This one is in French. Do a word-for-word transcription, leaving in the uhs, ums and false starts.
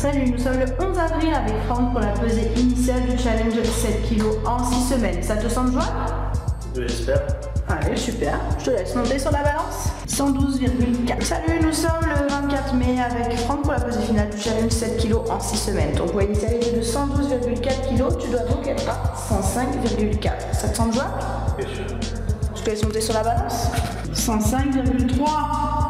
Salut, nous sommes le onze avril avec Franck pour la pesée initiale du challenge sept kilos en six semaines. Ça te semble jouable? Oui, j'espère. Allez, super. Je te laisse monter sur la balance. cent douze virgule quatre. Salut, nous sommes le vingt-quatre mai avec Franck pour la pesée finale du challenge sept kilos en six semaines. Ton poids initial est de cent douze virgule quatre kilos. Tu dois donc être à cent cinq virgule quatre. Ça te semble jouable? Bien sûr. Je te laisse monter sur la balance. cent cinq virgule trois.